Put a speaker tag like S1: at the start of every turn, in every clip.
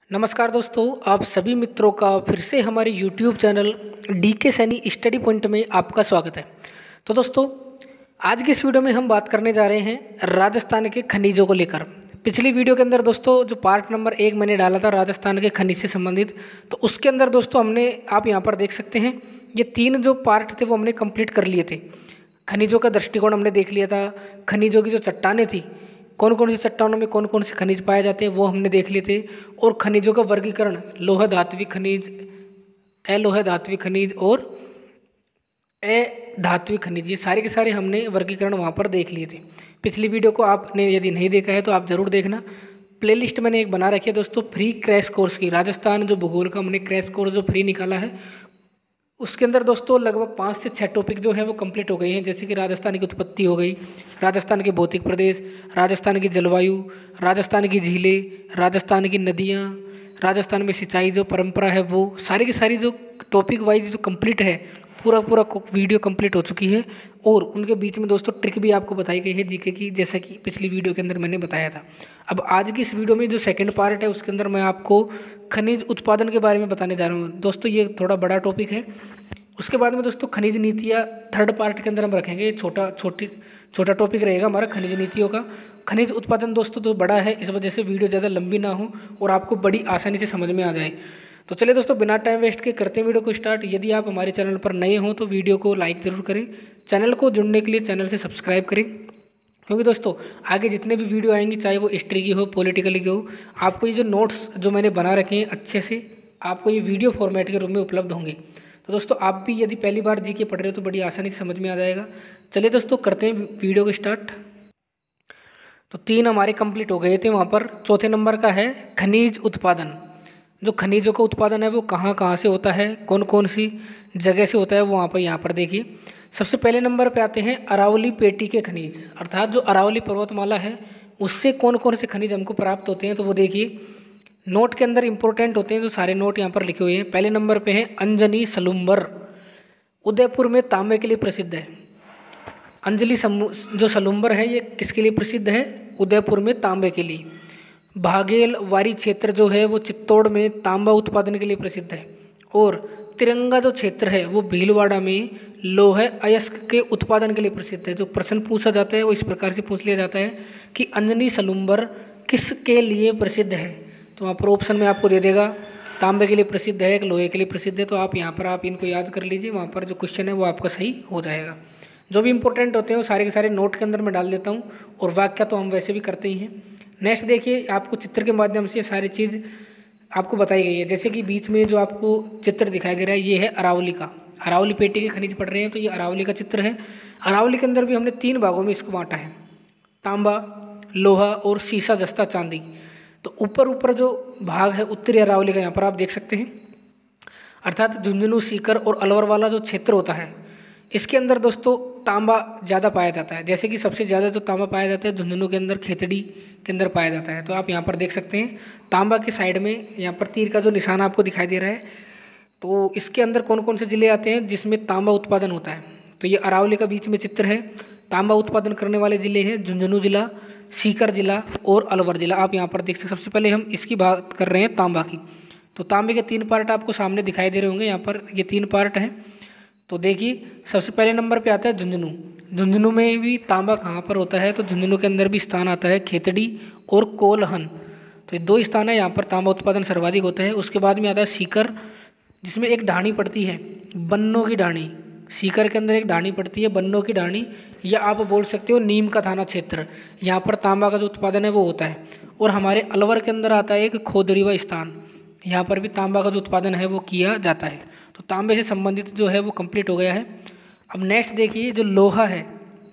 S1: नमस्कार दोस्तों, आप सभी मित्रों का फिर से हमारे YouTube channel DK Saini study point में आपका स्वागत है। तो दोस्तों, आज की इस वीडियो में हम बात करने जा रहे हैं राजस्थान के खनिजों को लेकर। पिछली वीडियो के अंदर दोस्तों जो पार्ट नंबर 1 मैंने डाला था राजस्थान के खनिज से संबंधित, तो उसके अंदर दोस्तों आप यहाँ पर देख सकते हैं ये 3 जो पार्ट थे वो हमने कंप्लीट कर लिए थे। खनिजों का दृष्टिकोण हमने देख लिया था, खनिजों की जो चट्टानें थी, कौन कौन सी चट्टानों में कौन कौन से खनिज पाए जाते हैं वो हमने देख लिए थे, और खनिजों का वर्गीकरण लोह धात्विक खनिज, अलोह धात्विक खनिज और अधात्विक खनिज, ये सारे के सारे हमने वर्गीकरण वहाँ पर देख लिए थे। पिछली वीडियो को आपने यदि नहीं देखा है तो आप ज़रूर देखना। प्लेलिस्ट मैंने एक बना रखी है दोस्तों फ्री क्रैश कोर्स की, राजस्थान जो भूगोल का हमने क्रैश कोर्स जो फ्री निकाला है उसके अंदर दोस्तों लगभग 5 से 6 टॉपिक जो है वो कंप्लीट हो गए हैं। जैसे कि राजस्थान की उत्पत्ति हो गई, राजस्थान के भौतिक प्रदेश, राजस्थान की जलवायु, राजस्थान की झीलें, राजस्थान की नदियाँ, राजस्थान में सिंचाई जो परंपरा है, वो सारी की सारी जो टॉपिक वाइज जो कंप्लीट है, पूरा वीडियो कंप्लीट हो चुकी है। और उनके बीच में दोस्तों ट्रिक भी आपको बताई गई है जीके की, जैसा कि पिछली वीडियो के अंदर मैंने बताया था। अब आज की इस वीडियो में जो सेकंड पार्ट है उसके अंदर मैं आपको खनिज उत्पादन के बारे में बताने जा रहा हूँ। दोस्तों ये थोड़ा बड़ा टॉपिक है। उसके बाद में दोस्तों खनिज नीतियाँ थर्ड पार्ट के अंदर हम रखेंगे। छोटा टॉपिक रहेगा हमारा खनिज नीतियों का। खनिज उत्पादन दोस्तों तो बड़ा है, इस वजह से वीडियो ज़्यादा लंबी ना हो और आपको बड़ी आसानी से समझ में आ जाए। तो चलिए दोस्तों, बिना टाइम वेस्ट के करते हैं वीडियो को स्टार्ट। यदि आप हमारे चैनल पर नए हों तो वीडियो को लाइक ज़रूर करें, चैनल को जुड़ने के लिए चैनल से सब्सक्राइब करें, क्योंकि दोस्तों आगे जितने भी वीडियो आएंगी, चाहे वो हिस्ट्री की हो, पॉलिटिकल की हो, आपको ये जो नोट्स जो मैंने बना रखे हैं अच्छे से आपको ये वीडियो फॉर्मेट के रूप में उपलब्ध होंगे। तो दोस्तों आप भी यदि पहली बार जीके पढ़ रहे हो तो बड़ी आसानी से समझ में आ जाएगा। चलिए दोस्तों करते हैं वीडियो को स्टार्ट। तो 3 हमारे कंप्लीट हो गए थे वहाँ पर। चौथे नंबर का है खनिज उत्पादन। जो खनिजों का उत्पादन है वो कहाँ कहाँ से होता है, कौन कौन सी जगह से होता है, वो यहाँ पर देखिए। सबसे पहले नंबर पे आते हैं अरावली पेटी के खनिज, अर्थात जो अरावली पर्वतमाला है उससे कौन कौन से खनिज हमको प्राप्त होते हैं, तो वो देखिए नोट के अंदर इंपॉर्टेंट होते हैं, जो सारे नोट यहाँ पर लिखे हुए हैं। पहले नंबर पे है अंजनी सलुम्बर, उदयपुर में तांबे के लिए प्रसिद्ध है। अंजलि जो सलुम्बर है ये किसके लिए प्रसिद्ध है? उदयपुर में तांबे के लिए। भागेल वारी क्षेत्र जो है वो चित्तौड़ में तांबा उत्पादन के लिए प्रसिद्ध है। और तिरंगा जो क्षेत्र है वो भीलवाड़ा में लोह अयस्क के उत्पादन के लिए प्रसिद्ध है। जो प्रश्न पूछा जाता है वो इस प्रकार से पूछ लिया जाता है कि अंजनी सलुम्बर किसके लिए प्रसिद्ध है, तो वहाँ पर ऑप्शन में आपको दे देगा तांबे के लिए प्रसिद्ध है, लोहे के लिए प्रसिद्ध है। तो आप यहाँ पर आप इनको याद कर लीजिए, वहाँ पर जो क्वेश्चन है वो आपका सही हो जाएगा। जो भी इंपॉर्टेंट होते हैं वो सारे के सारे नोट के अंदर मैं डाल देता हूँ, और वाक्य तो हम वैसे भी करते ही हैं। नेक्स्ट देखिए, आपको चित्र के माध्यम से सारी चीज़ आपको बताई गई है। जैसे कि बीच में जो आपको चित्र दिखाई दे रहा है ये है अरावली का, अरावली पेटी के खनिज पढ़ रहे हैं तो ये अरावली का चित्र है। अरावली के अंदर भी हमने 3 भागों में इसको बांटा है, तांबा, लोहा और सीसा जस्ता चांदी। तो ऊपर जो भाग है उत्तरी अरावली का, यहाँ पर आप देख सकते हैं, अर्थात झुंझुनू, सीकर और अलवर वाला जो क्षेत्र होता है इसके अंदर दोस्तों तांबा ज़्यादा पाया जाता है। जैसे कि सबसे ज़्यादा जो तांबा पाया जाता है झुंझुनू के अंदर, खेतड़ी के अंदर पाया जाता है। तो आप यहाँ पर देख सकते हैं तांबा के साइड में यहाँ पर तीर का जो निशान आपको दिखाई दे रहा है, तो इसके अंदर कौन कौन से ज़िले आते हैं जिसमें तांबा उत्पादन होता है। तो ये अरावली का बीच में चित्र है। तांबा उत्पादन करने वाले ज़िले हैं झुंझुनू जिला, सीकर जिला और अलवर जिला। आप यहाँ पर देख सकते हैं। सबसे पहले हम इसकी बात कर रहे हैं तांबा की। तो तांबे के 3 पार्ट आपको सामने दिखाई दे रहे होंगे, यहाँ पर ये 3 पार्ट हैं। तो देखिए सबसे पहले नंबर पे आता है झुंझुनू। झुंझुनू में भी तांबा कहाँ पर होता है, तो झुंझुनू के अंदर भी स्थान आता है खेतड़ी और कोलहन। तो ये 2 स्थान है, यहाँ पर तांबा उत्पादन सर्वाधिक होता है। उसके बाद में आता है सीकर, जिसमें एक ढाणी पड़ती है, बन्नों की ढाणी। सीकर के अंदर एक ढाणी पड़ती है, बन्नों की ढाणी, या आप बोल सकते हो नीम का थाना क्षेत्र। यहाँ पर तांबा का जो उत्पादन है वो होता है। और हमारे अलवर के अंदर आता है एक खोदरीवा स्थान, यहाँ पर भी तांबा का जो उत्पादन है वो किया जाता है। तो तांबे से संबंधित जो है वो कंप्लीट हो गया है। अब नेक्स्ट देखिए जो लोहा है,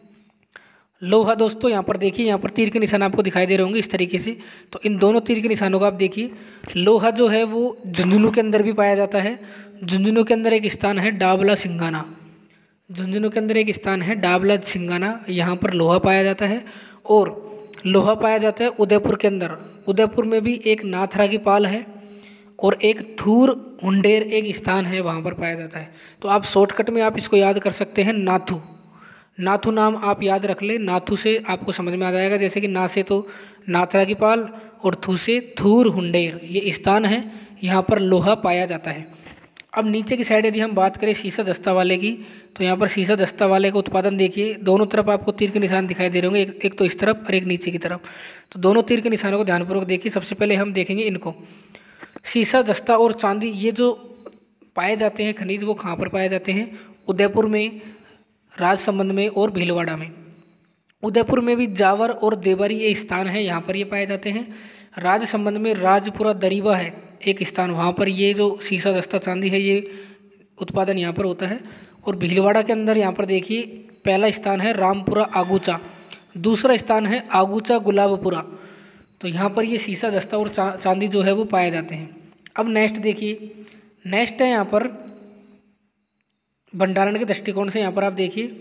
S1: लोहा दोस्तों यहाँ पर देखिए, यहाँ पर तीर के निशान आपको दिखाई दे रहे होंगे इस तरीके से। तो इन दोनों तीर के निशानों का आप देखिए, लोहा जो है वो झुंझुनू के अंदर भी पाया जाता है। झुंझुनू के अंदर एक स्थान है डाबला सिंगाना, झुंझुनू के अंदर एक स्थान है डाबला सिंगाना, यहाँ पर लोहा पाया जाता है। और लोहा पाया जाता है उदयपुर के अंदर। उदयपुर में भी एक नाथरा की पाल है और एक थूर हुंडेर एक स्थान है, वहाँ पर पाया जाता है। तो आप शॉर्टकट में आप इसको याद कर सकते हैं नाथू। नाथू नाम आप याद रख ले, नाथू से आपको समझ में आ जाएगा। जैसे कि ना से तो नाथरा की पाल और थू से थूर हुंडेर ये स्थान है, यहाँ पर लोहा पाया जाता है। अब नीचे की साइड यदि हम बात करें सीसा जस्ता वाले की, तो यहाँ पर सीसा जस्ता वाले का उत्पादन देखिए, दोनों तरफ आपको तीर के निशान दिखाई दे रहे होंगे, एक तो इस तरफ और एक नीचे की तरफ। तो दोनों तीर के निशानों को ध्यानपूर्वक देखिए। सबसे पहले हम देखेंगे इनको, सीसा जस्ता और चांदी ये जो पाए जाते हैं खनिज, वो कहाँ पर पाए जाते हैं? उदयपुर में, राजसमंद में और भीलवाड़ा में। उदयपुर में भी जावर और देवरी ये स्थान है, यहाँ पर ये पाए जाते हैं। राजसमंद में राजपुरा दरीबा है एक स्थान, वहाँ पर ये जो सीसा जस्ता चांदी है ये उत्पादन यहाँ पर होता है। और भीलवाड़ा के अंदर यहाँ पर देखिए पहला स्थान है रामपुरा आगूचा, दूसरा स्थान है आगूचा गुलाबपुरा। तो यहाँ पर ये सीसा जस्ता और चांदी जो है वो पाए जाते हैं। अब नेक्स्ट देखिए, नेक्स्ट है यहाँ पर भंडारण के दृष्टिकोण से, यहाँ पर आप देखिए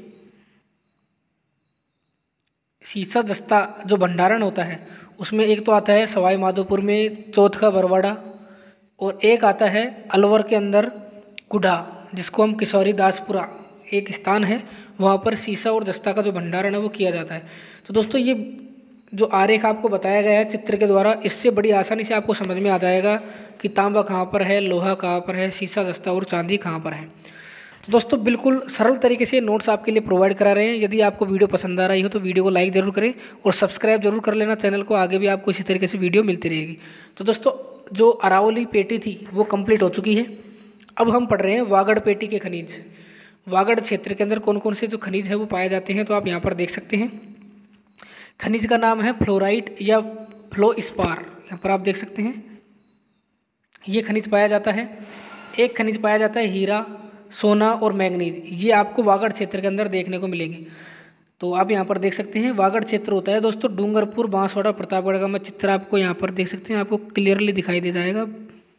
S1: सीसा जस्ता जो भंडारण होता है उसमें एक तो आता है सवाई माधोपुर में चौथा बरवाड़ा, और एक आता है अलवर के अंदर कुढ़ा, जिसको हम किशोरी दासपुरा एक स्थान है, वहाँ पर सीसा और जस्ता का जो भंडारण है वो किया जाता है। तो दोस्तों ये जो आरेख आपको बताया गया है चित्र के द्वारा, इससे बड़ी आसानी से आपको समझ में आ जाएगा कि तांबा कहाँ पर है, लोहा कहाँ पर है, सीसा जस्ता और चांदी कहाँ पर है। तो दोस्तों बिल्कुल सरल तरीके से नोट्स आपके लिए प्रोवाइड करा रहे हैं। यदि आपको वीडियो पसंद आ रही हो तो वीडियो को लाइक ज़रूर करें और सब्सक्राइब जरूर कर लेना चैनल को, आगे भी आपको इसी तरीके से वीडियो मिलती रहेगी। तो दोस्तों जो अरावली पेटी थी वो कंप्लीट हो चुकी है। अब हम पढ़ रहे हैं वागड़ पेटी के खनिज। वागड़ क्षेत्र के अंदर कौन कौन से जो खनिज है वो पाए जाते हैं, तो आप यहाँ पर देख सकते हैं। खनिज का नाम है फ्लोराइट या फ्लोस्पार, यहाँ पर आप देख सकते हैं ये खनिज पाया जाता है। एक खनिज पाया जाता है हीरा, सोना और मैग्नीज, ये आपको वागड़ क्षेत्र के अंदर देखने को मिलेंगे। तो आप यहाँ पर देख सकते हैं वागड़ क्षेत्र होता है दोस्तों डूंगरपुर, बांसवाड़ा, प्रतापगढ़ का मैं चित्र आपको यहाँ पर देख सकते हैं, आपको क्लियरली दिखाई दे जाएगा।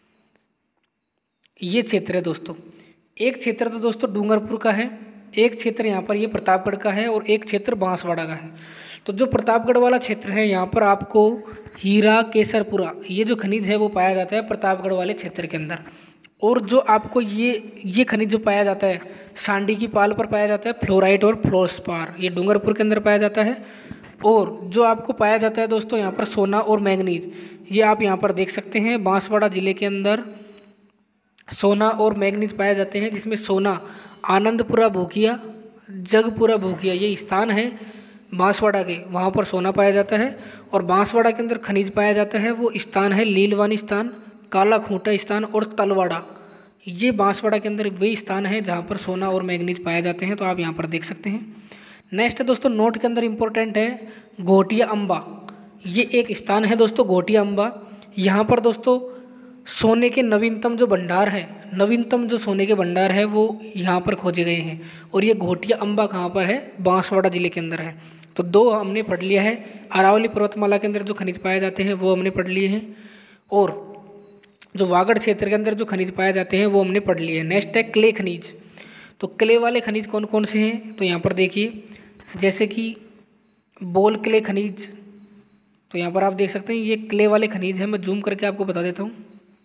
S1: ये क्षेत्र है दोस्तों, एक क्षेत्र तो दोस्तों डूंगरपुर का है, एक क्षेत्र यहाँ पर ये प्रतापगढ़ का है और एक क्षेत्र बांसवाड़ा का है। तो जो प्रतापगढ़ वाला क्षेत्र है यहाँ पर आपको हीरा, केसरपुरा ये जो खनिज है वो पाया जाता है प्रतापगढ़ वाले क्षेत्र के अंदर। और जो आपको ये खनिज जो पाया जाता है सांडी की पाल पर पाया जाता है फ्लोराइट और फ्लोस्पार, ये डूंगरपुर के अंदर पाया जाता है। और जो आपको पाया जाता है दोस्तों यहाँ पर सोना और मैग्नीज, ये आप यहाँ पर देख सकते हैं बांसवाड़ा जिले के अंदर सोना और मैग्नीज पाए जाते हैं, जिसमें सोना आनंदपुरा भूकिया, जगपुरा भूकिया ये स्थान है बांसवाड़ा के, वहाँ पर सोना पाया जाता है। और बांसवाड़ा के अंदर खनिज पाया जाता है वो स्थान है लीलवानी स्थान, काला खूंटा स्थान और तलवाड़ा, ये बांसवाड़ा के अंदर वही स्थान है जहाँ पर सोना और मैग्नीज पाए जाते हैं। तो आप यहाँ पर देख सकते हैं। नेक्स्ट है दोस्तों नोट के अंदर इम्पोर्टेंट है घोटिया अम्बा, ये एक स्थान है दोस्तों घोटिया अम्बा। यहाँ पर दोस्तों सोने के नवीनतम जो भंडार है, नवीनतम जो सोने के भंडार है वो यहाँ पर खोजे गए हैं। और ये घोटिया अम्बा कहाँ पर है? बांसवाड़ा जिले के अंदर है। तो दो हमने पढ़ लिया है, अरावली पर्वतमाला के अंदर जो खनिज पाए जाते हैं वो हमने पढ़ लिए हैं, और जो वागड़ क्षेत्र के अंदर जो खनिज पाए जाते हैं वो हमने पढ़ लिए हैं। नेक्स्ट है क्ले खनिज। तो क्ले वाले खनिज कौन कौन से हैं? तो यहाँ पर देखिए जैसे कि बोल क्ले खनिज, तो यहाँ पर आप देख सकते हैं ये क्ले वाले खनिज है, मैं जूम करके आपको बता देता हूँ।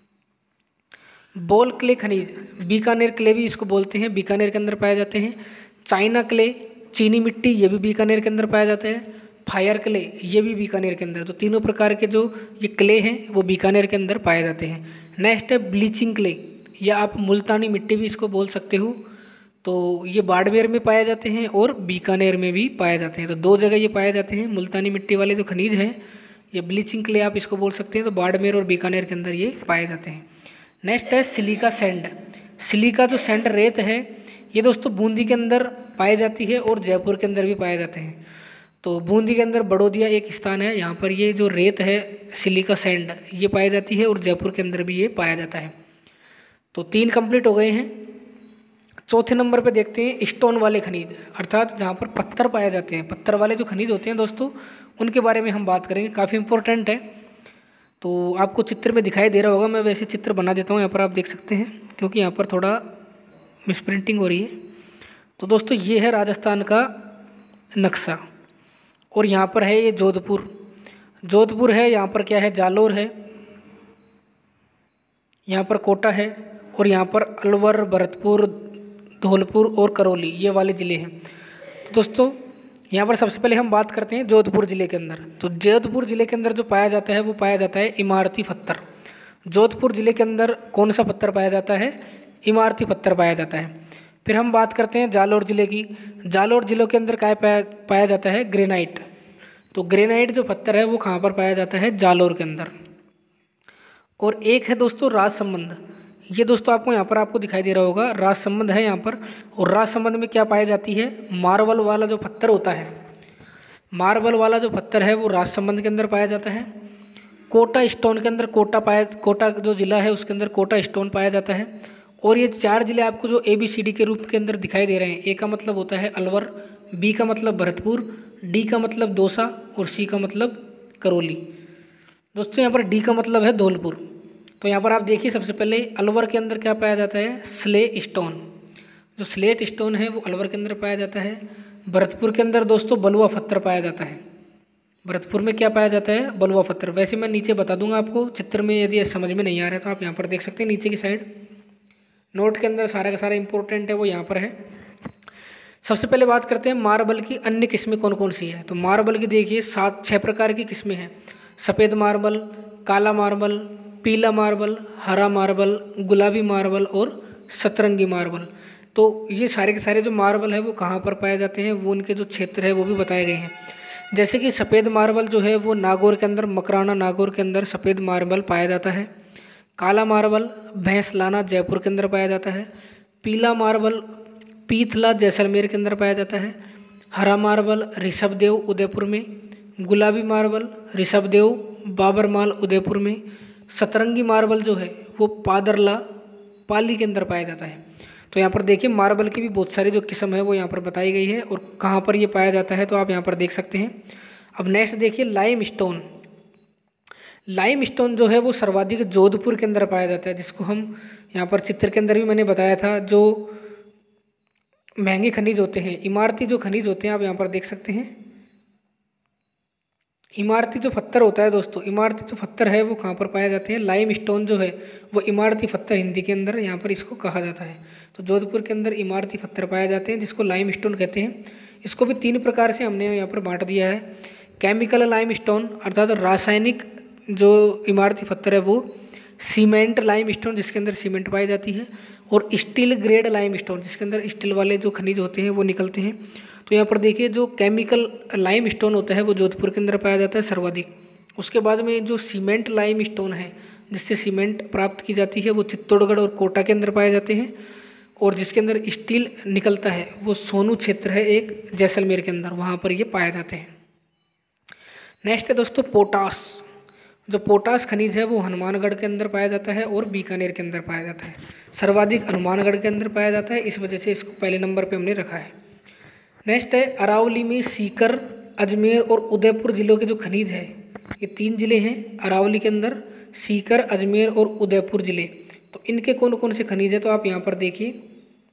S1: बोल क्ले खनिज, बीकानेर क्ले भी इसको बोलते हैं, बीकानेर के अंदर पाए जाते हैं। चाइना क्ले, चीनी मिट्टी, ये भी बीकानेर के अंदर पाया जाता है। फायर क्ले, ये भी बीकानेर के अंदर। तो तीनों प्रकार के जो ये क्ले हैं वो बीकानेर के अंदर पाए जाते हैं। नेक्स्ट है ब्लीचिंग क्ले, या आप मुल्तानी मिट्टी भी इसको बोल सकते हो। तो ये बाड़मेर में पाए जाते हैं और बीकानेर में भी पाए जाते हैं। तो दो जगह ये पाए जाते हैं। मुल्तानी मिट्टी वाले जो खनिज हैं, ये ब्लीचिंग क्ले आप इसको बोल सकते हैं, तो बाड़मेर और बीकानेर के अंदर ये पाए जाते हैं। नेक्स्ट है सिलिका सैंड। सिलिका जो सैंड रेत है ये दोस्तों बूंदी के अंदर पाई जाती है और जयपुर के अंदर भी पाए जाते हैं। तो बूंदी के अंदर बड़ौदिया एक स्थान है, यहाँ पर ये जो रेत है सिलिका सैंड ये पाई जाती है, और जयपुर के अंदर भी ये पाया जाता है। तो 3 कंप्लीट हो गए हैं। चौथे नंबर पे देखते हैं स्टोन वाले खनिज, अर्थात जहाँ पर पत्थर पाए जाते हैं। पत्थर वाले जो खनिज होते हैं दोस्तों उनके बारे में हम बात करेंगे, काफ़ी इंपॉर्टेंट है। तो आपको चित्र में दिखाई दे रहा होगा, मैं वैसे चित्र बना देता हूँ, यहाँ पर आप देख सकते हैं, क्योंकि यहाँ पर थोड़ा मिसप्रिंटिंग हो रही है। तो दोस्तों ये है राजस्थान का नक्शा, और यहाँ पर है ये जोधपुर, जोधपुर है, यहाँ पर क्या है जालोर है, यहाँ पर कोटा है, और यहाँ पर अलवर, भरतपुर, धौलपुर और करौली ये वाले ज़िले हैं। तो दोस्तों यहाँ पर सबसे पहले हम बात करते हैं जोधपुर ज़िले के अंदर। तो जोधपुर ज़िले के अंदर जो पाया जाता है वो पाया जाता है इमारती पत्थर। जोधपुर ज़िले के अंदर कौन सा पत्थर पाया जाता है? इमारती पत्थर पाया जाता है। फिर हम बात करते हैं जालोर ज़िले की। जालोर ज़िले के अंदर क्या पाया जाता है? ग्रेनाइट। तो ग्रेनाइट जो पत्थर है वो कहाँ पर पाया जाता है? जालोर के अंदर। और एक है दोस्तों राजसमंद। ये दोस्तों आपको यहाँ पर आपको दिखाई दे रहा होगा, राजसमंद है यहाँ पर। और राजसमंद में क्या पाई जाती है? मार्बल वाला जो पत्थर होता है, मार्बल वाला जो पत्थर है वो राजसमंद के अंदर पाया जाता है। कोटा स्टोन के अंदर कोटा जो ज़िला है उसके अंदर कोटा स्टोन पाया जाता है। और ये 4 ज़िले आपको जो ABCD के रूप के अंदर दिखाई दे रहे हैं, A का मतलब होता है अलवर, B का मतलब भरतपुर, D का मतलब दौसा और C का मतलब करौली। दोस्तों यहाँ पर D का मतलब है धौलपुर। तो यहाँ पर आप देखिए सबसे पहले अलवर के अंदर क्या पाया जाता है? Slate stone. जो स्लेट स्टोन है वो अलवर के अंदर पाया जाता है। भरतपुर के अंदर दोस्तों बलुआ पत्थर पाया जाता है। भरतपुर में क्या पाया जाता है? बलुआ पत्थर। वैसे मैं नीचे बता दूंगा आपको चित्र में, यदि समझ में नहीं आ रहा है तो आप यहाँ पर देख सकते हैं नीचे की साइड नोट के अंदर सारा का सारा इंपॉर्टेंट है वो यहाँ पर है। सबसे पहले बात करते हैं मार्बल की अन्य किस्में कौन कौन सी है। तो मार्बल की देखिए 6 प्रकार की किस्में हैं। सफ़ेद मार्बल, काला मार्बल, पीला मार्बल, हरा मार्बल, गुलाबी मार्बल और सतरंगी मार्बल। तो ये सारे के सारे जो मार्बल है वो कहाँ पर पाए जाते हैं, वो उनके जो क्षेत्र है वो भी बताए गए हैं। जैसे कि सफ़ेद मार्बल जो है वो नागौर के अंदर, मकराना नागौर के अंदर सफ़ेद मार्बल पाया जाता है। काला मार्बल भैंसलाना जयपुर के अंदर पाया जाता है। पीला मार्बल पीथला जैसलमेर के अंदर पाया जाता है। हरा मार्बल ऋषभदेव उदयपुर में। गुलाबी मार्बल ऋषभदेव बाबरमाल उदयपुर में। सतरंगी मार्बल जो है वो पादरला पाली के अंदर पाया जाता है। तो यहाँ पर देखिए मार्बल की भी बहुत सारी जो किस्म है वो यहाँ पर बताई गई है और कहाँ पर ये पाया जाता है तो आप यहाँ पर देख सकते हैं। अब नेक्स्ट देखिए लाइम स्टोन। लाइम स्टोन जो है वो सर्वाधिक जोधपुर के अंदर पाया जाता है, जिसको हम यहाँ पर चित्र के अंदर भी मैंने बताया था। जो महंगे खनिज होते हैं, इमारती जो खनिज होते हैं, आप यहाँ पर देख सकते हैं। इमारती जो पत्थर होता है दोस्तों, इमारती जो पत्थर है वो कहाँ पर पाए जाते हैं? लाइम स्टोन जो है वो इमारती पत्थर हिंदी के अंदर यहाँ पर इसको कहा जाता है। तो जोधपुर के अंदर इमारती पत्थर पाए जाते हैं जिसको लाइम स्टोन कहते हैं। इसको भी 3 प्रकार से हमने यहाँ पर बांट दिया है। केमिकल लाइम स्टोन अर्थात रासायनिक जो इमारती पत्थर है वो, सीमेंट लाइम स्टोन जिसके अंदर सीमेंट पाई जाती है, और स्टील ग्रेड लाइम स्टोन जिसके अंदर स्टील वाले जो खनिज होते हैं वो निकलते हैं। तो यहाँ पर देखिए जो केमिकल लाइम स्टोन होता है वो जोधपुर के अंदर पाया जाता है सर्वाधिक। उसके बाद में जो सीमेंट लाइम स्टोन है जिससे सीमेंट प्राप्त की जाती है वो चित्तौड़गढ़ और कोटा के अंदर पाए जाते हैं। और जिसके अंदर स्टील निकलता है वो सोनू क्षेत्र है एक जैसलमेर के अंदर, वहाँ पर ये पाए जाते हैं। नेक्स्ट है दोस्तों पोटास। जो पोटास खनिज है वो हनुमानगढ़ के अंदर पाया जाता है और बीकानेर के अंदर पाया जाता है। सर्वाधिक हनुमानगढ़ के अंदर पाया जाता है, इस वजह से इसको पहले नंबर पे हमने रखा है। नेक्स्ट है अरावली में सीकर, अजमेर और उदयपुर जिलों के जो खनिज है, ये 3 जिले हैं अरावली के अंदर, सीकर, अजमेर और उदयपुर जिले। तो इनके कौन कौन से खनिज है तो आप यहाँ पर देखिए।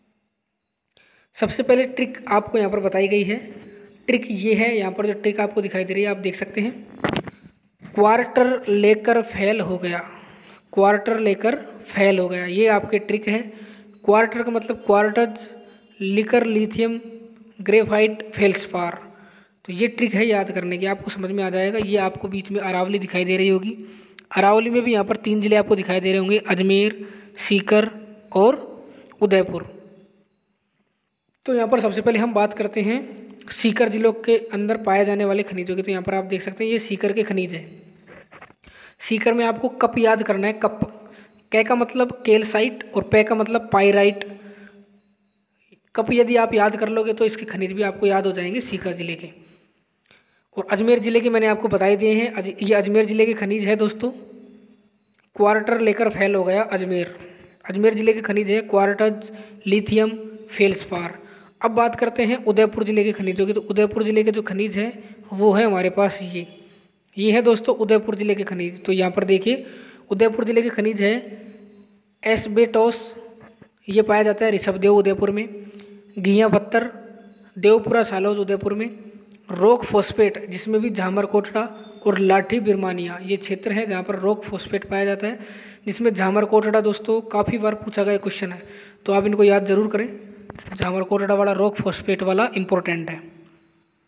S1: सबसे पहले ट्रिक आपको यहाँ पर बताई गई है। ट्रिक ये है, यहाँ पर जो ट्रिक आपको दिखाई दे रही है आप देख सकते हैं। क्वार्टर लेकर फेल हो गया, क्वार्टर लेकर फेल हो गया, ये आपके ट्रिक है। क्वार्टर का मतलब quartz, liquor lithium graphite feldspar. तो ये ट्रिक है याद करने की, आपको समझ में आ जाएगा। ये आपको बीच में अरावली दिखाई दे रही होगी, अरावली में भी यहाँ पर 3 जिले आपको दिखाई दे रहे होंगे, अजमेर, सीकर और उदयपुर। तो यहाँ पर सबसे पहले हम बात करते हैं सीकर जिलों के अंदर पाए जाने वाले खनिजों की। तो यहाँ पर आप देख सकते हैं ये सीकर के खनिज है। सीकर में आपको कप याद करना है, कप। कै का मतलब कैल्साइट और पै का मतलब पाइराइट। कप यदि आप याद कर लोगे तो इसके खनिज भी आपको याद हो जाएंगे सीकर जिले के। और अजमेर जिले के मैंने आपको बताई दिए हैं, ये अजमेर जिले के खनिज है दोस्तों। क्वार्टर लेकर फेल हो गया अजमेर, अजमेर जिले के खनिज है क्वार्टज, लिथियम, फेल्सपार। अब बात करते हैं उदयपुर जिले के खनिजों की। तो उदयपुर जिले के जो खनिज है वो है हमारे पास ये है दोस्तों उदयपुर जिले के खनिज। तो यहाँ पर देखिए उदयपुर जिले के खनिज है एस्बेटोस, ये पाया जाता है ऋषभदेव उदयपुर में। घिया पत्थर देवपुरा सालोज उदयपुर में। रॉक फॉस्फेट जिसमें भी झामर कोटड़ा और लाठी बिरमानिया, ये क्षेत्र है जहाँ पर रॉक फॉस्फेट पाया जाता है, जिसमें झामर कोटड़ा दोस्तों काफ़ी बार पूछा गया क्वेश्चन है, तो आप इनको याद जरूर करें। झामर कोटड़ा वाला रॉक फॉस्फेट वाला इंपॉर्टेंट है।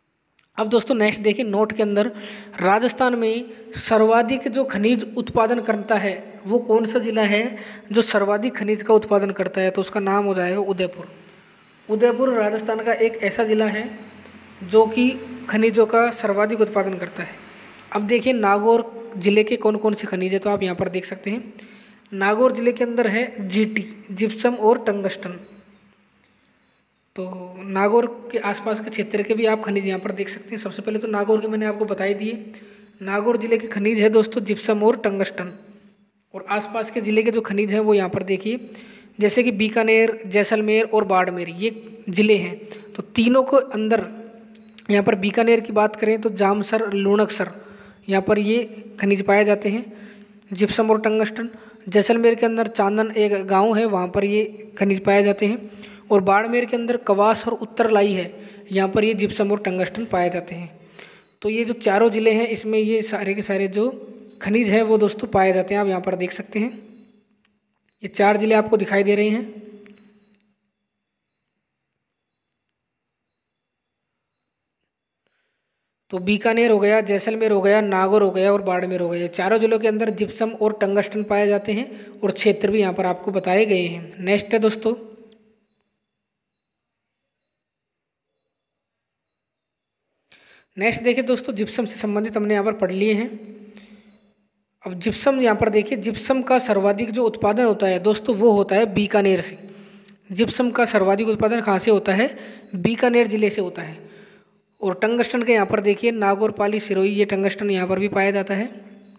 S1: अब दोस्तों नेक्स्ट देखिए नोट के अंदर, राजस्थान में सर्वाधिक जो खनिज उत्पादन करता है वो कौन सा जिला है जो सर्वाधिक खनिज का उत्पादन करता है, तो उसका नाम हो जाएगा उदयपुर। उदयपुर राजस्थान का एक ऐसा जिला है जो कि खनिजों का सर्वाधिक उत्पादन करता है। अब देखिए नागौर जिले के कौन कौन से खनिज है, तो आप यहाँ पर देख सकते हैं। नागौर जिले के अंदर है जीटी, जिप्सम और टंगस्टन। तो नागौर के आसपास के क्षेत्र के भी आप खनिज यहाँ पर देख सकते हैं। सबसे पहले तो नागौर के मैंने आपको बता ही दिए। नागौर जिले के खनिज है दोस्तों जिप्सम और टंगस्टन, और आसपास के ज़िले के जो खनिज हैं वो यहाँ पर देखिए, जैसे कि बीकानेर, जैसलमेर और बाड़मेर, ये ज़िले हैं। तो तीनों को अंदर यहाँ पर बीकानेर की बात करें तो जामसर, लूणकसर, यहाँ पर ये खनिज पाए जाते हैं, जिप्सम और टंगस्टन। जैसलमेर के अंदर चांदन एक गांव है, वहाँ पर ये खनिज पाए जाते हैं। और बाड़मेर के अंदर कवास और उत्तरलाई है, यहाँ पर ये जिप्सम और टंगस्टन पाए जाते हैं। तो ये जो चारों ज़िले हैं इसमें ये सारे के सारे जो खनिज है वो दोस्तों पाए जाते हैं। आप यहाँ पर देख सकते हैं, ये 4 ज़िले आपको दिखाई दे रहे हैं। तो बीकानेर हो गया, जैसलमेर हो गया, नागौर हो गया और बाड़मेर हो गया, चारों जिलों के अंदर जिप्सम और टंगस्टन पाए जाते हैं, और क्षेत्र भी यहाँ पर आपको बताए गए हैं। नेक्स्ट है दोस्तों, नेक्स्ट देखिए दोस्तों, जिप्सम से संबंधित हमने यहाँ पर पढ़ लिए हैं। अब जिप्सम यहाँ पर देखिए, जिप्सम का सर्वाधिक जो उत्पादन होता है दोस्तों वो होता है बीकानेर से। जिप्सम का सर्वाधिक उत्पादन कहाँ से होता है, बीकानेर जिले से होता है। और टंगस्टन के यहाँ पर देखिए नागौर, पाली, सिरोही, ये टंगस्टन यहाँ पर भी पाया जाता है।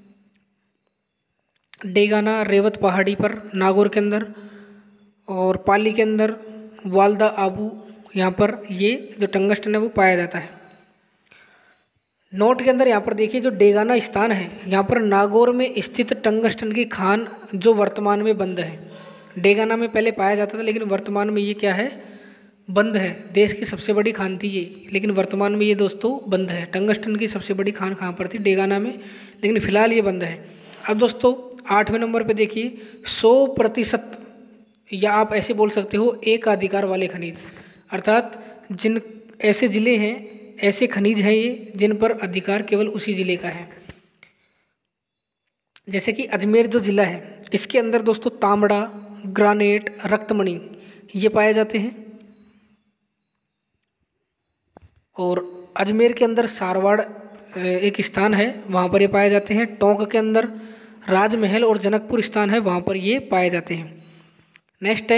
S1: डेगाना, रेवत पहाड़ी पर नागौर के अंदर, और पाली के अंदर वालदा, आबू, यहाँ पर ये जो टंगस्टन है वो पाया जाता है। नोट के अंदर यहाँ पर देखिए जो डेगाना स्थान है, यहाँ पर नागौर में स्थित टंगस्टन की खान जो वर्तमान में बंद है। डेगाना में पहले पाया जाता था लेकिन वर्तमान में ये क्या है, बंद है। देश की सबसे बड़ी खान थी ये, लेकिन वर्तमान में ये दोस्तों बंद है। टंगस्टन की सबसे बड़ी खान कहाँ पर थी, डेगाना में, लेकिन फिलहाल ये बंद है। अब दोस्तों 8वें नंबर पे देखिए 100%, या आप ऐसे बोल सकते हो एक अधिकार वाले खनिज, अर्थात जिन ऐसे ज़िले हैं, ऐसे खनिज हैं ये जिन पर अधिकार केवल उसी ज़िले का है। जैसे कि अजमेर जो ज़िला है इसके अंदर दोस्तों तांबड़ा, ग्रानाइट, रक्तमणि ये पाए जाते हैं। और अजमेर के अंदर सारवाड़ एक स्थान है, वहाँ पर ये पाए जाते हैं। टोंक के अंदर राजमहल और जनकपुर स्थान है, वहाँ पर ये पाए जाते हैं। नेक्स्ट है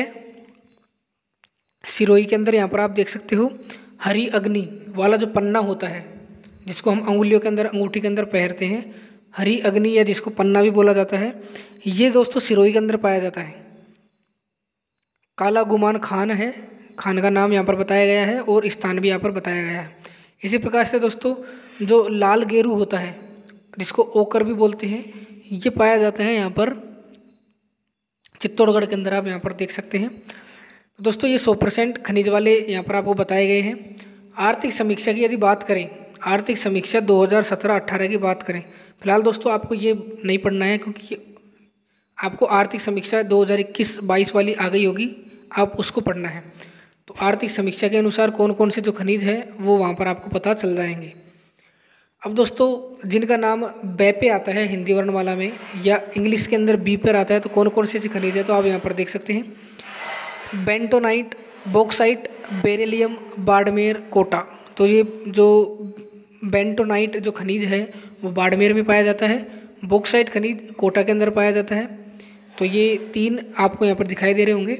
S1: सिरोही के अंदर, यहाँ पर आप देख सकते हो हरी अग्नि वाला जो पन्ना होता है जिसको हम अंगुलियों के अंदर, अंगूठी के अंदर पहनते हैं, हरी अग्नि या जिसको पन्ना भी बोला जाता है, ये दोस्तों सिरोही के अंदर पाया जाता है। काला गुमान खान है, खान का नाम यहाँ पर बताया गया है और स्थान भी यहाँ पर बताया गया है। इसी प्रकार से दोस्तों जो लाल गेरू होता है जिसको ओकर भी बोलते हैं, ये पाया जाता है यहाँ पर चित्तौड़गढ़ के अंदर, आप यहाँ पर देख सकते हैं। दोस्तों ये 100% खनिज वाले यहाँ पर आपको बताए गए हैं। आर्थिक समीक्षा की यदि बात करें, आर्थिक समीक्षा 2017-18 की बात करें, फिलहाल दोस्तों आपको ये नहीं पढ़ना है क्योंकि आपको आर्थिक समीक्षा 2021-22 वाली आ गई होगी, आप उसको पढ़ना है। तो आर्थिक समीक्षा के अनुसार कौन कौन से जो खनिज है वो वहाँ पर आपको पता चल जाएंगे। अब दोस्तों जिनका नाम ब पे आता है हिंदी वर्णमाला में या इंग्लिश के अंदर बी पर आता है, तो कौन कौन से खनिज है तो आप यहाँ पर देख सकते हैं। Bentonite, bauxite, beryllium, Barmer, Kota. तो ये जो बेंटोनाइट जो खनिज है वो बाड़मेर में पाया जाता है, बॉक्साइट खनिज कोटा के अंदर पाया जाता है। तो ये 3 आपको यहाँ पर दिखाई दे रहे होंगे,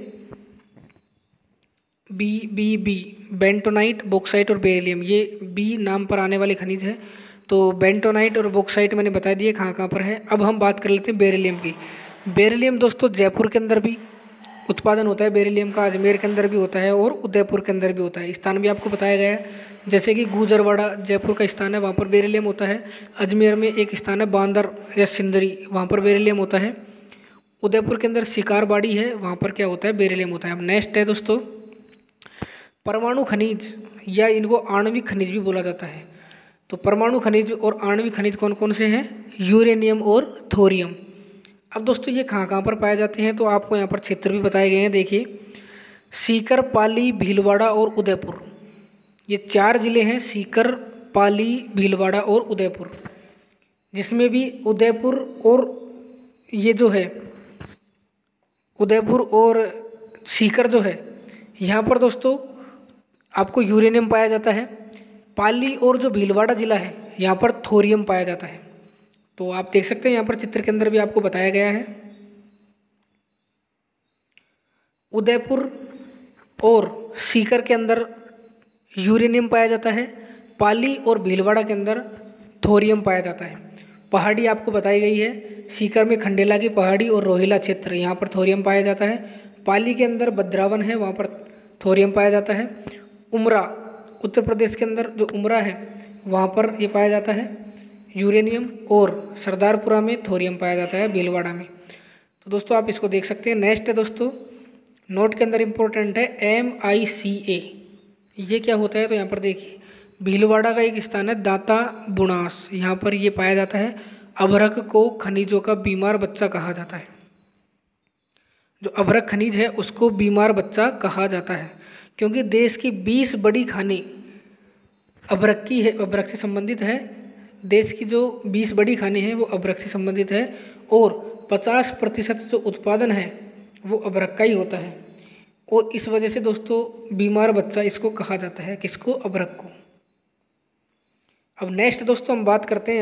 S1: बी, बेंटोनाइट, बॉक्साइट और बेरिलियम, ये बी नाम पर आने वाले खनिज है। तो बेंटोनाइट और बॉक्साइट मैंने बता दिए कहाँ कहाँ पर है। अब हम बात कर लेते हैं बेरिलियम की। बेरिलियम दोस्तों जयपुर के अंदर भी उत्पादन होता है बेरिलियम का, अजमेर के अंदर भी होता है और उदयपुर के अंदर भी होता है। स्थान भी आपको बताया गया है, जैसे कि गुजरवाड़ा जयपुर का स्थान है, वहाँ पर बेरिलियम होता है। अजमेर में एक स्थान है बांदर या सिंदरी, वहाँ पर बेरिलियम होता है। उदयपुर के अंदर शिकारबाड़ी है, वहाँ पर क्या होता है, बेरिलियम होता है। अब नेक्स्ट है दोस्तों परमाणु खनिज, या इनको आणविक खनिज भी बोला जाता है। तो परमाणु खनिज और आणविक खनिज कौन कौन से हैं, यूरेनियम और थोरियम। अब दोस्तों ये कहाँ कहाँ पर पाए जाते हैं तो आपको यहाँ पर क्षेत्र भी बताए गए हैं। देखिए सीकर, पाली, भीलवाड़ा और उदयपुर, ये 4 जिले हैं। सीकर, पाली, भीलवाड़ा और उदयपुर, जिसमें भी उदयपुर और ये जो है उदयपुर और सीकर जो है, यहाँ पर दोस्तों आपको यूरेनियम पाया जाता है। पाली और जो भीलवाड़ा जिला है, यहाँ पर थोरियम पाया जाता है। तो आप देख सकते हैं यहाँ पर चित्र के अंदर भी आपको बताया गया है। उदयपुर और सीकर के अंदर यूरेनियम पाया जाता है, पाली और भीलवाड़ा के अंदर थोरियम पाया जाता है। पहाड़ी आपको बताई गई है, सीकर में खंडेला की पहाड़ी और रोहिला क्षेत्र, यहाँ पर थोरियम पाया जाता है। पाली के अंदर भद्रावन है, वहाँ पर थोरियम पाया जाता है। उमरा, उत्तर प्रदेश के अंदर जो उमरा है वहाँ पर ये पाया जाता है यूरेनियम, और सरदारपुरा में थोरियम पाया जाता है, भीलवाड़ा में। तो दोस्तों आप इसको देख सकते हैं। नेक्स्ट है दोस्तों, नोट के अंदर इम्पोर्टेंट है MICA, ये क्या होता है? तो यहाँ पर देखिए, भीलवाड़ा का एक स्थान है दाता बुनास, यहाँ पर ये पाया जाता है। अभ्रक को खनिजों का बीमार बच्चा कहा जाता है। जो अभ्रक खनिज है उसको बीमार बच्चा कहा जाता है, क्योंकि देश की 20 बड़ी खानें अभ्रक की है, अभ्रक से संबंधित है। देश की जो 20 बड़ी खानें हैं वो अभ्रक से संबंधित है, और 50% जो उत्पादन है वो अभ्रक का ही होता है। और इस वजह से दोस्तों बीमार बच्चा इसको कहा जाता है, किसको? अभ्रक को। अब नेक्स्ट दोस्तों हम बात करते हैं।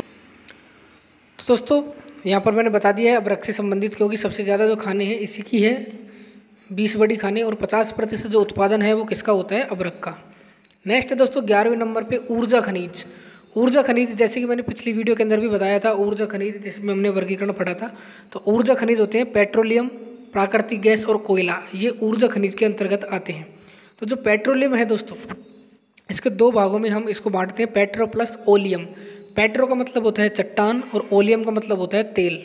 S1: तो दोस्तों यहाँ पर मैंने बता दिया है अभ्रक से संबंधित, क्योंकि सबसे ज़्यादा जो खाने हैं इसी की है, 20 बड़ी खाने, और 50% जो उत्पादन है वो किसका होता है? अभ्रक का। नेक्स्ट है दोस्तों 11वें नंबर पे ऊर्जा खनिज। ऊर्जा खनिज, जैसे कि मैंने पिछली वीडियो के अंदर भी बताया था, ऊर्जा खनिज जिसमें हमने वर्गीकरण पढ़ा था, तो ऊर्जा खनिज होते हैं पेट्रोलियम, प्राकृतिक गैस और कोयला, ये ऊर्जा खनिज के अंतर्गत आते हैं। तो जो पेट्रोलियम है दोस्तों, इसके दो भागों में हम इसको बांटते हैं, पेट्रो प्लस ओलियम। पेट्रो का मतलब होता है चट्टान और ओलियम का मतलब होता है तेल।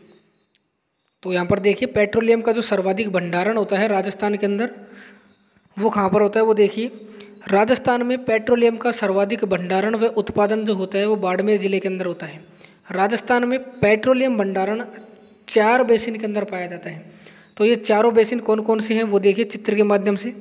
S1: तो यहाँ पर देखिए पेट्रोलियम का जो सर्वाधिक भंडारण होता है राजस्थान के अंदर, वो कहाँ पर होता है? वो देखिए, राजस्थान में पेट्रोलियम का सर्वाधिक भंडारण व उत्पादन जो होता है वो बाड़मेर जिले के अंदर होता है। राजस्थान में पेट्रोलियम भंडारण 4 बेसिन के अंदर पाया जाता है। तो ये चारों बेसिन कौन कौन से हैं वो देखिए चित्र के माध्यम से।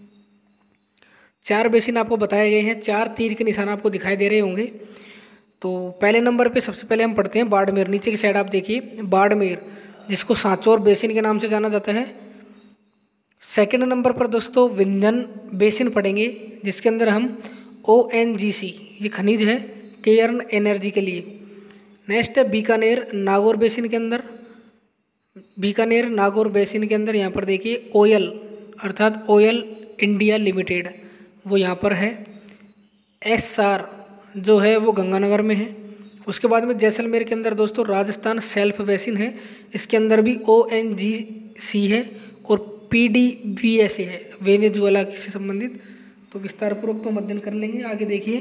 S1: 4 बेसिन आपको बताए गए हैं, 4 तीर के निशान आपको दिखाई दे रहे होंगे। तो पहले नंबर पे सबसे पहले हम पढ़ते हैं बाड़मेर। नीचे की साइड आप देखिए बाड़मेर, जिसको सांचौर बेसिन के नाम से जाना जाता है। सेकंड नंबर पर दोस्तों विंध्यन बेसिन पढ़ेंगे, जिसके अंदर हम ONGC, ये खनिज है केयर्न एनर्जी के लिए। नेक्स्ट है बीकानेर नागौर बेसिन के अंदर, बीकानेर नागौर बेसिन के अंदर यहाँ पर देखिए ओयल, अर्थात ऑयल इंडिया लिमिटेड, वो यहाँ पर है। SR जो है वो गंगानगर में है। उसके बाद में जैसलमेर के अंदर दोस्तों राजस्थान सेल्फ बेसिन है, इसके अंदर भी ONGC है और PDVSA है, वेनेजुएला से संबंधित। तो विस्तार पूर्वक तो हम अध्ययन कर लेंगे। आगे देखिए,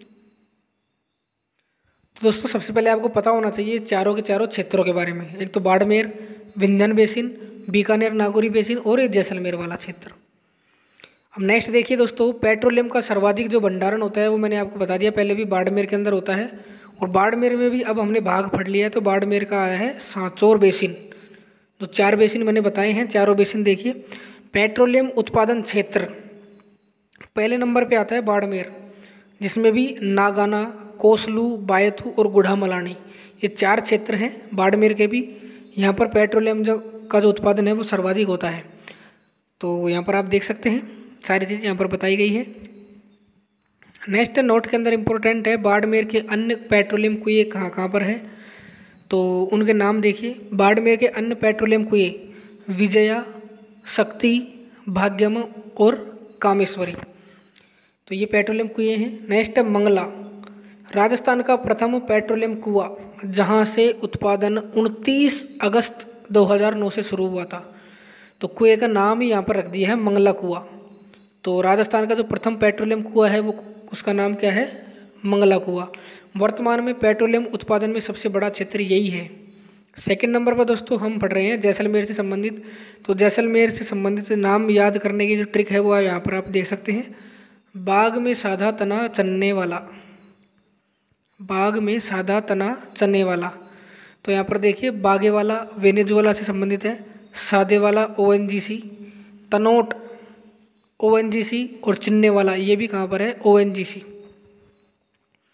S1: तो दोस्तों सबसे पहले आपको पता होना चाहिए चारों के चारों क्षेत्रों के बारे में। एक तो बाड़मेर विंध्यन बेसिन, बीकानेर नागौरी बेसिन और एक जैसलमेर वाला क्षेत्र। अब नेक्स्ट देखिए दोस्तों, पेट्रोलियम का सर्वाधिक जो भंडारण होता है वो मैंने आपको बता दिया, पहले भी बाड़मेर के अंदर होता है। और बाड़मेर में भी अब हमने भाग पढ़ लिया है, तो बाड़मेर का आया है सांचौर बेसिन। तो 4 बेसिन मैंने बताए हैं, चारों बेसिन देखिए। पेट्रोलियम उत्पादन क्षेत्र पहले नंबर पे आता है बाड़मेर, जिसमें भी नागाना, कोसलू, बायथू और गुढ़ामलानी, ये 4 क्षेत्र हैं बाड़मेर के भी। यहाँ पर पेट्रोलियम का जो उत्पादन है वो सर्वाधिक होता है। तो यहाँ पर आप देख सकते हैं सारी चीज़ यहाँ पर बताई गई है। नेक्स्ट नोट के अंदर इम्पोर्टेंट है बाड़मेर के अन्य पेट्रोलियम कुएँ कहाँ कहाँ पर है, तो उनके नाम देखिए। बाड़मेर के अन्य पेट्रोलियम कुएँ विजया, शक्ति, भाग्यम और कामेश्वरी, तो ये पेट्रोलियम कुएँ हैं। नेक्स्ट है मंगला, राजस्थान का प्रथम पेट्रोलियम कुआं, जहाँ से उत्पादन 29 अगस्त 2009 से शुरू हुआ था। तो कुएँ का नाम ही यहाँ पर रख दिया है मंगला कुआं। तो राजस्थान का जो प्रथम पेट्रोलियम कुआं है वो उसका नाम क्या है? मंगला कुआं। वर्तमान में पेट्रोलियम उत्पादन में सबसे बड़ा क्षेत्र यही है। सेकंड नंबर पर दोस्तों हम पढ़ रहे हैं जैसलमेर से संबंधित। तो जैसलमेर से संबंधित नाम याद करने की जो ट्रिक है वो यहाँ पर आप देख सकते हैं। बाग में साधा तना चनने वाला, बाग में साधा तना चने वाला। तो यहाँ पर देखिए बागे वाला वेनेजुएला से संबंधित है, सादे वाला ONGC, तनोट ONGC और चिन्ने वाला ये भी कहाँ पर है? ONGC।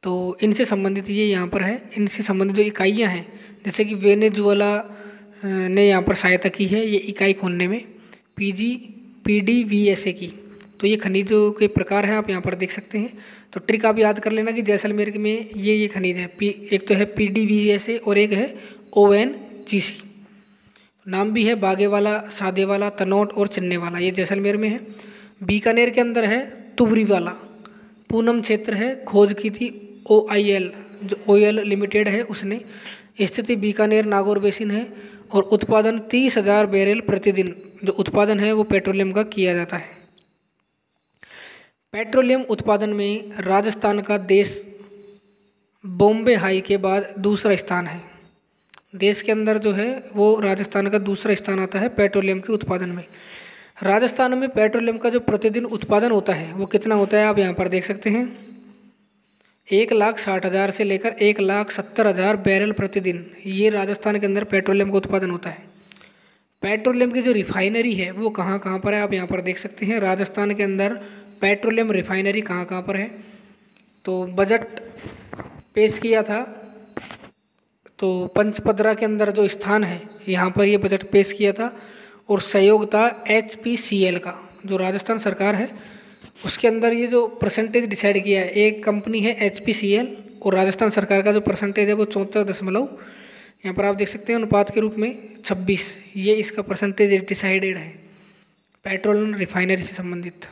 S1: तो इनसे संबंधित ये यहाँ पर है। इनसे संबंधित जो इकाइयाँ हैं, जैसे कि वेनेजुएला ने यहाँ पर सहायता की है ये इकाई खोलने में, PDVSA की। तो ये खनिजों के प्रकार हैं, आप यहाँ पर देख सकते हैं। तो ट्रिक आप याद कर लेना कि जैसलमेर में ये खनिज है, एक तो है PDVSA और एक है ONGC। नाम भी है बागे वाला, सादे वाला, तनोट और चिन्ने वाला, ये जैसलमेर में है। बीकानेर के अंदर है तुबरी वाला। पूनम क्षेत्र है, खोज की थी OIL, जो OIL लिमिटेड है उसने। स्थिति बीकानेर नागौर बेसिन है और उत्पादन 30,000 बैरल प्रतिदिन जो उत्पादन है वो पेट्रोलियम का किया जाता है। पेट्रोलियम उत्पादन में राजस्थान का देश बॉम्बे हाई के बाद दूसरा स्थान है। देश के अंदर जो है वो राजस्थान का दूसरा स्थान आता है पेट्रोलियम के उत्पादन में। राजस्थान में पेट्रोलियम का जो प्रतिदिन उत्पादन होता है वो कितना होता है, आप यहाँ पर देख सकते हैं। 1,60,000 से लेकर 1,70,000 बैरल प्रतिदिन, ये राजस्थान के अंदर पेट्रोलियम का उत्पादन होता है। पेट्रोलियम की जो रिफाइनरी है वो कहाँ कहाँ पर है, आप यहाँ पर देख सकते हैं। राजस्थान के अंदर पेट्रोलियम रिफाइनरी कहाँ कहाँ पर है, तो बजट पेश किया था, तो पंचपदरा के अंदर जो स्थान है यहाँ पर ये बजट पेश किया था। और सहयोग था HPCL का, जो राजस्थान सरकार है उसके अंदर ये जो परसेंटेज डिसाइड किया है, एक कंपनी है HPCL और राजस्थान सरकार का जो परसेंटेज है वो 74 यहाँ पर आप देख सकते हैं अनुपात के रूप में 26, ये इसका परसेंटेज डिसाइडेड है पेट्रोल रिफाइनरी से संबंधित।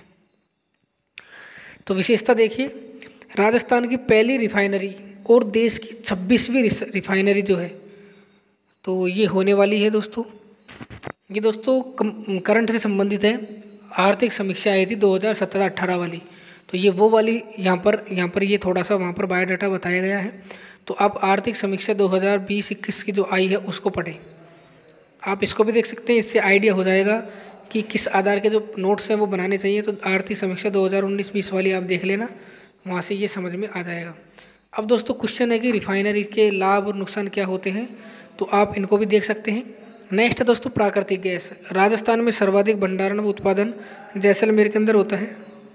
S1: तो विशेषता देखिए, राजस्थान की पहली रिफाइनरी और देश की 26वीं रिफाइनरी जो है तो ये होने वाली है दोस्तों। ये दोस्तों करंट से संबंधित है। आर्थिक समीक्षा आई थी 2017-18 वाली, तो ये वो वाली यहाँ पर ये थोड़ा सा वहाँ पर बायोडाटा बताया गया है। तो आप आर्थिक समीक्षा 2020-21 की जो आई है उसको पढ़ें। आप इसको भी देख सकते हैं, इससे आइडिया हो जाएगा कि किस आधार के जो नोट्स हैं वो बनाने चाहिए। तो आर्थिक समीक्षा 2019-20 वाली आप देख लेना, वहाँ से ये समझ में आ जाएगा। अब दोस्तों क्वेश्चन है कि रिफाइनरी के लाभ और नुकसान क्या होते हैं, तो आप इनको भी देख सकते हैं। नेक्स्ट है दोस्तों प्राकृतिक गैस। राजस्थान में सर्वाधिक भंडारण व उत्पादन जैसलमेर के अंदर होता है।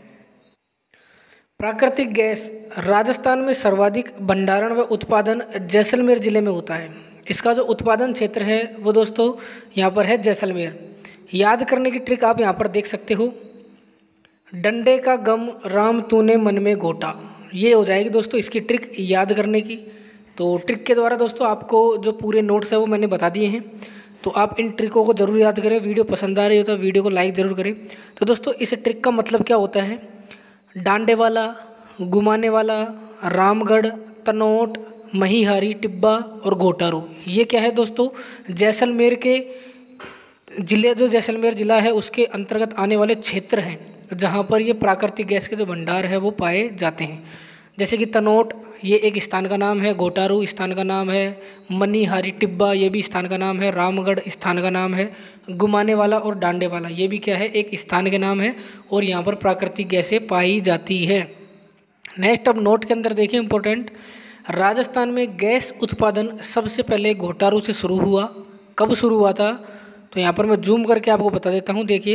S1: प्राकृतिक गैस राजस्थान में सर्वाधिक भंडारण व उत्पादन जैसलमेर जिले में होता है। इसका जो उत्पादन क्षेत्र है वो दोस्तों यहाँ पर है जैसलमेर। याद करने की ट्रिक आप यहाँ पर देख सकते हो, डंडे का गम राम तूने मन में घोटा, ये हो जाएगी दोस्तों इसकी ट्रिक याद करने की। तो ट्रिक के द्वारा दोस्तों आपको जो पूरे नोट्स है वो मैंने बता दिए हैं, तो आप इन ट्रिकों को ज़रूर याद करें। वीडियो पसंद आ रही हो तो वीडियो को लाइक ज़रूर करें। तो दोस्तों इस ट्रिक का मतलब क्या होता है, डांडे वाला, घुमाने वाला, रामगढ़, तनोट, महीहारी, टिब्बा और घोटारू, ये क्या है दोस्तों जैसलमेर के जिले, जो जैसलमेर ज़िला है उसके अंतर्गत आने वाले क्षेत्र हैं जहाँ पर ये प्राकृतिक गैस के जो भंडार है वो पाए जाते हैं। जैसे कि तनोट ये एक स्थान का नाम है, घोटारू स्थान का नाम है, मनीहारी टिब्बा ये भी स्थान का नाम है, रामगढ़ स्थान का नाम है, घुमाने वाला और डांडे वाला ये भी क्या है एक स्थान के नाम है और यहाँ पर प्राकृतिक गैसें पाई जाती है। नेक्स्ट अब नोट के अंदर देखिए इंपॉर्टेंट, राजस्थान में गैस उत्पादन सबसे पहले घोटारू से शुरू हुआ। कब शुरू हुआ था, तो यहाँ पर मैं जूम करके आपको बता देता हूँ। देखिए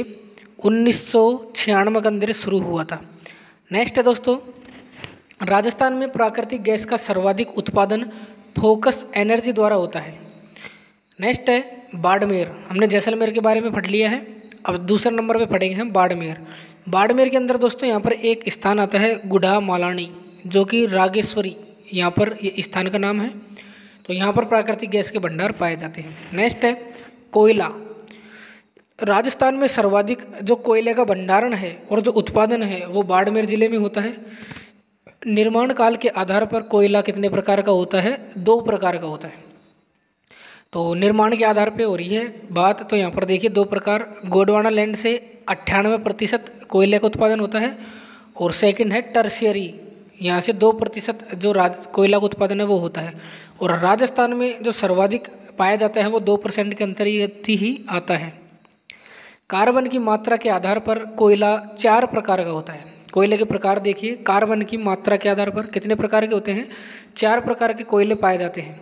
S1: 1996 के अंदर शुरू हुआ था। नेक्स्ट है दोस्तों, राजस्थान में प्राकृतिक गैस का सर्वाधिक उत्पादन फोकस एनर्जी द्वारा होता है। नेक्स्ट है बाड़मेर, हमने जैसलमेर के बारे में पढ़ लिया है। अब दूसरे नंबर पे पढ़ेंगे हम बाड़मेर। बाड़मेर के अंदर दोस्तों यहाँ पर एक स्थान आता है गुढ़ा मालानी, जो कि रागेश्वरी यहाँ पर ये स्थान का नाम है। तो यहाँ पर प्राकृतिक गैस के भंडार पाए जाते हैं। नेक्स्ट है कोयला। राजस्थान में सर्वाधिक जो कोयले का भंडारण है और जो उत्पादन है वो बाड़मेर जिले में होता है। निर्माण काल के आधार पर कोयला कितने प्रकार का होता है, 2 प्रकार का होता है। तो निर्माण के आधार पे हो रही है बात, तो यहाँ पर देखिए 2 प्रकार, गोंडवाना लैंड से 98% कोयले का उत्पादन होता है और सेकंड है टर्शियरी, यहाँ से 2% जो कोयला का उत्पादन है वो होता है। और राजस्थान में जो सर्वाधिक पाया जाता है वो 2% के अंतर्गत ही आता है। कार्बन की मात्रा के आधार पर कोयला 4 प्रकार का होता है। कोयले के प्रकार देखिए, कार्बन की मात्रा के आधार पर कितने प्रकार के होते हैं, 4 प्रकार के कोयले पाए जाते हैं।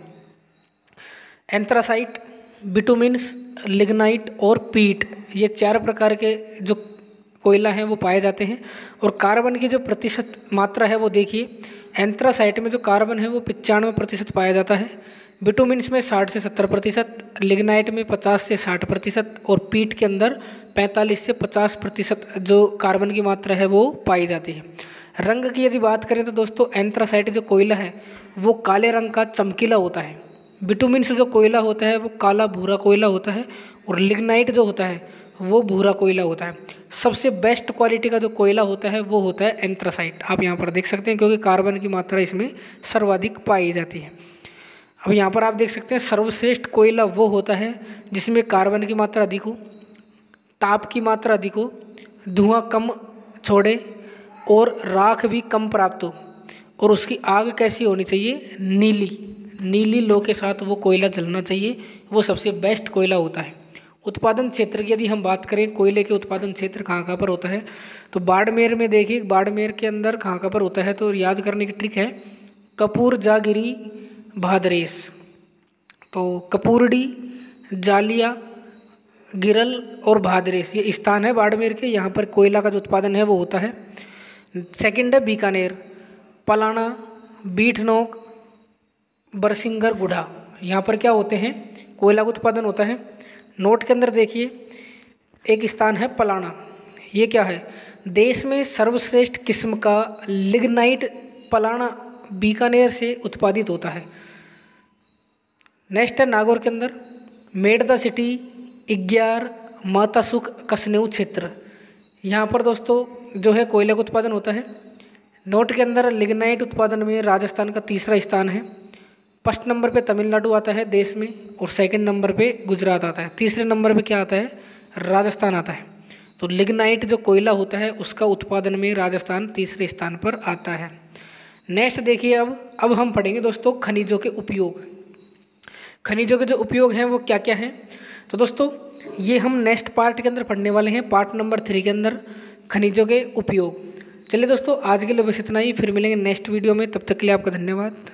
S1: एंथ्रासाइट, बिटुमिन्स, लिग्नाइट और पीट, ये 4 प्रकार के जो कोयला हैं वो पाए जाते हैं। और कार्बन की जो प्रतिशत मात्रा है वो देखिए एंथ्रासाइट में जो कार्बन है वो 95% पाया जाता है, बिटुमिन्स में 60 से 70%, लिग्नाइट में 50 से 60% और पीट के अंदर 45 से 50% जो कार्बन की मात्रा है वो पाई जाती है। रंग की यदि बात करें तो दोस्तों एंथ्रासाइट जो कोयला है वो काले रंग का चमकीला होता है, बिटुमिन्स जो कोयला होता है वो काला भूरा कोयला होता है और लिग्नाइट जो होता है वो भूरा कोयला होता है। सबसे बेस्ट क्वालिटी का जो कोयला होता है वो होता है एंथ्रासाइट, आप यहाँ पर देख सकते हैं, क्योंकि कार्बन की मात्रा इसमें सर्वाधिक पाई जाती है। अब यहाँ पर आप देख सकते हैं सर्वश्रेष्ठ कोयला वो होता है जिसमें कार्बन की मात्रा अधिक हो, ताप की मात्रा अधिक हो, धुआं कम छोड़े और राख भी कम प्राप्त हो, और उसकी आग कैसी होनी चाहिए, नीली लो के साथ वो कोयला जलना चाहिए, वो सबसे बेस्ट कोयला होता है। उत्पादन क्षेत्र की यदि हम बात करें, कोयले के उत्पादन क्षेत्र कहाँ कहाँ पर होता है, तो बाड़मेर में देखिए, बाड़मेर के अंदर कहाँ कहाँ पर होता है, तो याद करने की ट्रिक है कपूर, जागिरी, भादरेस। तो कपूरडी, जालिया, गिरल और भादरेस ये स्थान है बाड़मेर के, यहाँ पर कोयला का जो उत्पादन है वो होता है। सेकंड है बीकानेर, पलाना, बीठनोक, बरसिंगर, गुढ़ा, यहाँ पर क्या होते हैं, कोयला का उत्पादन होता है। नोट के अंदर देखिए एक स्थान है पलाना, ये क्या है, देश में सर्वश्रेष्ठ किस्म का लिग्नाइट पलाना बीकानेर से उत्पादित होता है। नेक्स्ट है नागौर के अंदर मेडता सिटी, इग्यार, मातासुख, कसनेऊ क्षेत्र, यहाँ पर दोस्तों जो है कोयला का उत्पादन होता है। नोट के अंदर लिग्नाइट उत्पादन में राजस्थान का तीसरा स्थान है, फर्स्ट नंबर पे तमिलनाडु आता है देश में और सेकंड नंबर पे गुजरात आता है, तीसरे नंबर पे क्या आता है, राजस्थान आता है। तो लिग्नाइट जो कोयला होता है उसका उत्पादन में राजस्थान तीसरे स्थान पर आता है। नेक्स्ट देखिए अब हम पढ़ेंगे दोस्तों खनिजों के उपयोग। खनिजों के जो उपयोग हैं वो क्या क्या हैं, तो दोस्तों ये हम नेक्स्ट पार्ट के अंदर पढ़ने वाले हैं, पार्ट नंबर 3 के अंदर खनिजों के उपयोग। चलिए दोस्तों आज के लिए बस इतना ही, फिर मिलेंगे नेक्स्ट वीडियो में, तब तक के लिए आपका धन्यवाद।